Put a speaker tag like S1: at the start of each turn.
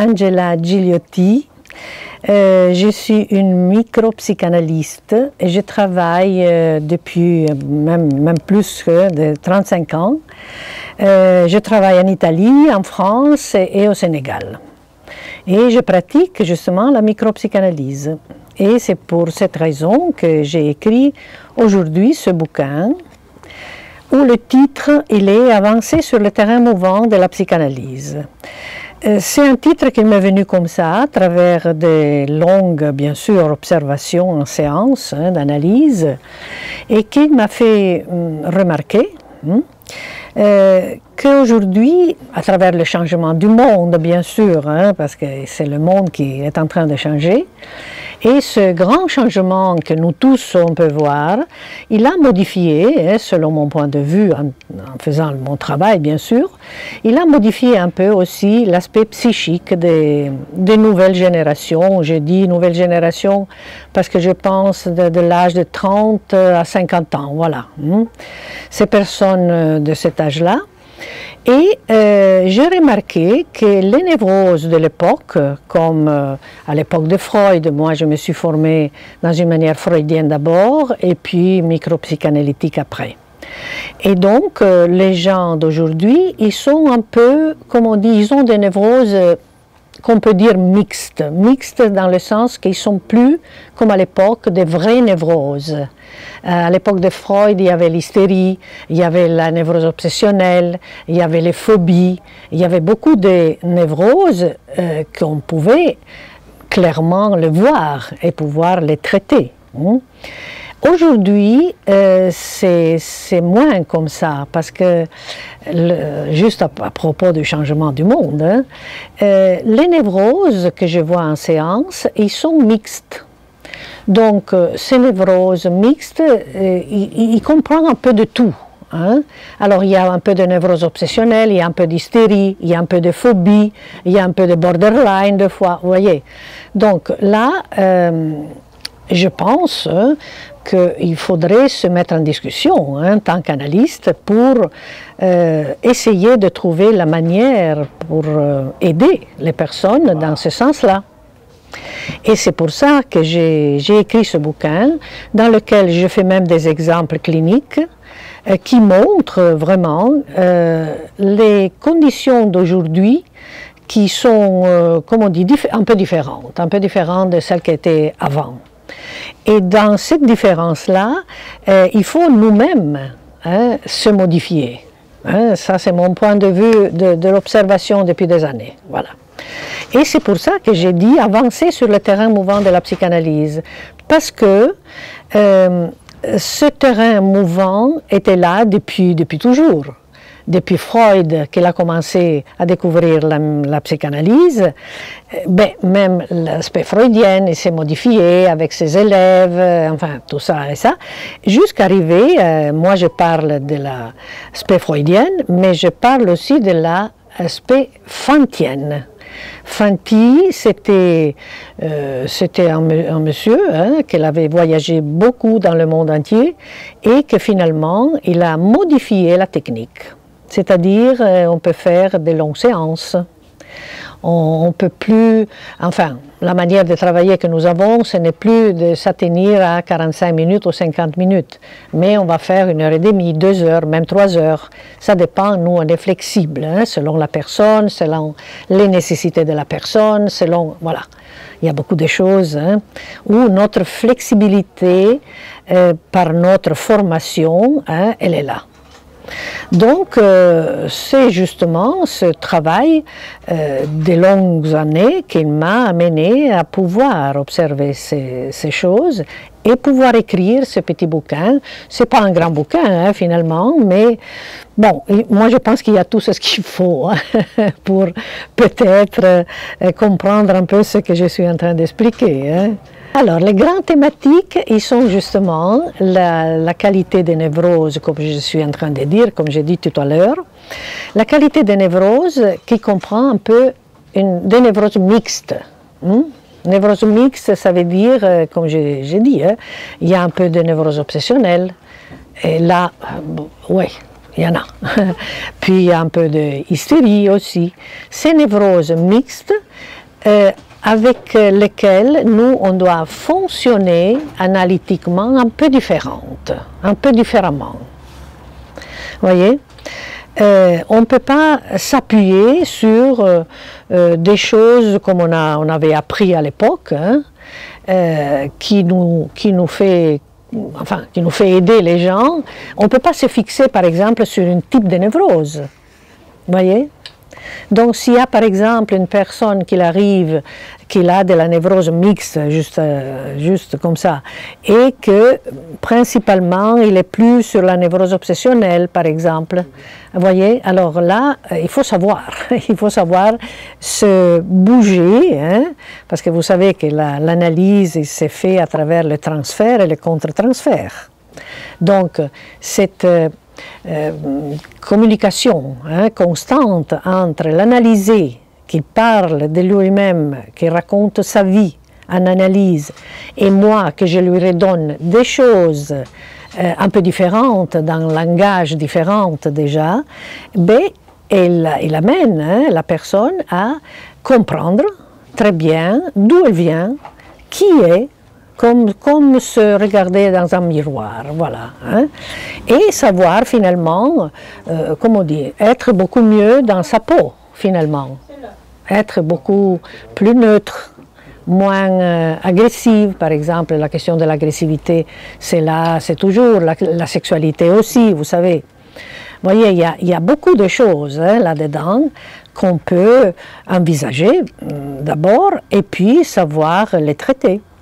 S1: Angela Gigliotti. Je suis une micropsychanalyste et je travaille depuis même plus que de 35 ans. Je travaille en Italie, en France et au Sénégal. Et je pratique justement la micropsychanalyse. Et c'est pour cette raison que j'ai écrit aujourd'hui ce bouquin où le titre il est « Avancer sur le terrain mouvant de la psychanalyse ». C'est un titre qui m'est venu comme ça, à travers de longues, bien sûr, observations en séance d'analyse, et qui m'a fait remarquer qu'aujourd'hui, à travers le changement du monde, bien sûr, parce que c'est le monde qui est en train de changer, et ce grand changement que nous tous on peut voir, il a modifié, selon mon point de vue, en faisant mon travail bien sûr, il a modifié un peu aussi l'aspect psychique des nouvelles générations. Je dis nouvelles générations parce que je pense de l'âge de 30 à 50 ans, voilà. Ces personnes de cet âge-là. Et j'ai remarqué que les névroses de l'époque, comme à l'époque de Freud, moi je me suis formée dans une manière freudienne d'abord et puis micropsychanalytique après. Et donc les gens d'aujourd'hui, ils sont un peu, comme on dit, ils ont des névroses qu'on peut dire mixtes. Mixtes dans le sens qu'ils ne sont plus, comme à l'époque, des vraies névroses. À l'époque de Freud, il y avait l'hystérie, il y avait la névrose obsessionnelle, il y avait les phobies, il y avait beaucoup de névroses qu'on pouvait clairement le voir et pouvoir les traiter. Aujourd'hui, c'est moins comme ça, parce que, juste à propos du changement du monde, les névroses que je vois en séance, ils sont mixtes. Donc, ces névroses mixtes, ils comprennent un peu de tout. Alors, il y a un peu de névrose obsessionnelle, il y a un peu d'hystérie, il y a un peu de phobie, il y a un peu de borderline, des fois, vous voyez. Donc, là, je pense qu'il faudrait se mettre en discussion en tant qu'analyste pour essayer de trouver la manière pour aider les personnes dans ce sens-là. Et c'est pour ça que j'ai écrit ce bouquin dans lequel je fais même des exemples cliniques qui montrent vraiment les conditions d'aujourd'hui qui sont, comme on dit, un peu différentes de celles qui étaient avant. Et dans cette différence-là, il faut nous-mêmes se modifier. Ça, c'est mon point de vue de l'observation depuis des années. Voilà. Et c'est pour ça que j'ai dit avancer sur le terrain mouvant de la psychanalyse. Parce que ce terrain mouvant était là depuis toujours. Depuis Freud, qu'il a commencé à découvrir la psychanalyse, même l'aspect freudien, il s'est modifié avec ses élèves, enfin tout ça et ça, jusqu'à arriver, moi je parle de l'aspect freudien, mais je parle aussi de l'aspect fantien. Fanti, c'était un monsieur qui avait voyagé beaucoup dans le monde entier et que finalement, il a modifié la technique. C'est-à-dire, on peut faire des longues séances. On ne peut plus, enfin, la manière de travailler que nous avons, ce n'est plus de s'attenir à 45 minutes ou 50 minutes, mais on va faire 1h30, 2 heures, même 3 heures. Ça dépend, nous on est flexible, selon la personne, selon les nécessités de la personne, selon, voilà. Il y a beaucoup de choses où notre flexibilité, par notre formation, elle est là. Donc, c'est justement ce travail des longues années qui m'a amené à pouvoir observer ces choses et pouvoir écrire ce petit bouquin. Ce n'est pas un grand bouquin, finalement, mais bon, moi je pense qu'il y a tout ce qu'il faut pour peut-être comprendre un peu ce que je suis en train d'expliquer. Alors, les grandes thématiques, ils sont justement la qualité des névroses, comme je suis en train de dire, comme j'ai dit tout à l'heure. La qualité des névroses qui comprend un peu des névroses mixtes. Névrose mixte, ça veut dire, comme j'ai dit, il y a un peu de névrose obsessionnelle. Et là, oui, il y en a. Puis il y a un peu de hystérie aussi. Ces névroses mixtes, avec lesquels nous, on doit fonctionner analytiquement un peu différemment. Vous voyez? On ne peut pas s'appuyer sur des choses comme on avait appris à l'époque, hein, qui nous fait aider les gens. On ne peut pas se fixer par exemple sur un type de névrose. Vous voyez? Donc s'il y a par exemple une personne qui arrive, qui a de la névrose mixte, juste comme ça, et que principalement il est plus sur la névrose obsessionnelle par exemple, vous voyez, alors là il faut savoir se bouger, hein, parce que vous savez que l'analyse s'est faite à travers le transfert et le contre-transfert. Donc cette communication, hein, constante entre l'analysé qui parle de lui-même, qui raconte sa vie en analyse, et moi que je lui redonne des choses un peu différentes, dans un langage différent déjà, ben, il amène, hein, la personne à comprendre très bien d'où elle vient, qui est, comme se regarder dans un miroir, voilà. Hein. Et savoir finalement, comment dire, être beaucoup mieux dans sa peau, finalement. Être beaucoup plus neutre, moins agressive, par exemple. La question de l'agressivité, c'est là, c'est toujours la sexualité aussi, vous savez. Vous voyez, il y a beaucoup de choses, hein, là-dedans qu'on peut envisager d'abord et puis savoir les traiter.